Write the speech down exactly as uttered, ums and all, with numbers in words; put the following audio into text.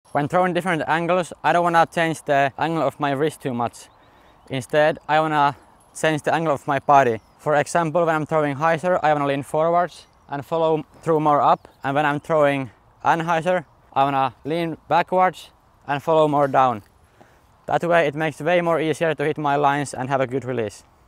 When throwing different angles, I don't want to change the angle of my wrist too much. Instead, I want to change the angle of my body. For example, when I'm throwing hyzer, I want to lean forwards and follow through more up. And when I'm throwing anhyzer, I want to lean backwards and follow more down. That way it makes it way more easier to hit my lines and have a good release.